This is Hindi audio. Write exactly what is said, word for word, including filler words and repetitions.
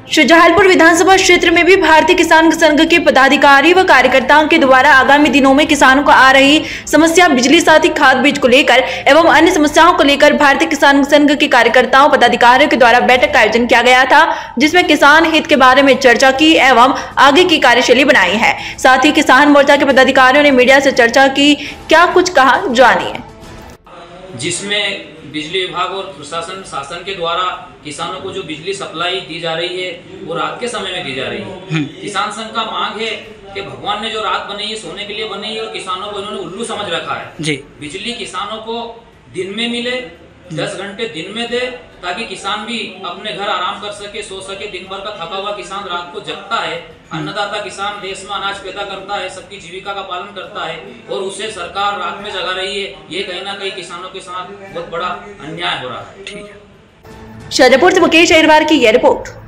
शुजालपुर विधानसभा क्षेत्र में भी भारतीय किसान संघ के पदाधिकारी व कार्यकर्ताओं के द्वारा आगामी दिनों में किसानों को आ रही समस्या बिजली साथ ही खाद बीज को लेकर एवं अन्य समस्याओं को लेकर भारतीय किसान संघ के कार्यकर्ताओं पदाधिकारियों के द्वारा बैठक का आयोजन किया गया था, जिसमें किसान हित के बारे में चर्चा की एवं आगे की कार्यशैली बनाई है। साथ ही किसान मोर्चा के पदाधिकारियों ने मीडिया से चर्चा की, क्या कुछ कहा जानिए। जिसमें बिजली विभाग और प्रशासन शासन के द्वारा किसानों को जो बिजली सप्लाई दी जा रही है वो रात के समय में दी जा रही है। किसान संघ का मांग है कि भगवान ने जो रात बनाई है सोने के लिए बनाई है और किसानों को इन्होंने उल्लू समझ रखा है जी। बिजली किसानों को दिन में मिले, दस घंटे दिन में दे, ताकि किसान भी अपने घर आराम कर सके, सो सके। दिन भर का थका हुआ किसान रात को जगता है। अन्नदाता किसान देश में अनाज पैदा करता है, सबकी जीविका का पालन करता है और उसे सरकार रात में जगा रही है। ये कहीं ना कहीं किसानों के साथ बहुत बड़ा अन्याय हो रहा है। ठीक है। शाजापुर से मुकेश अहिरवार की यह रिपोर्ट।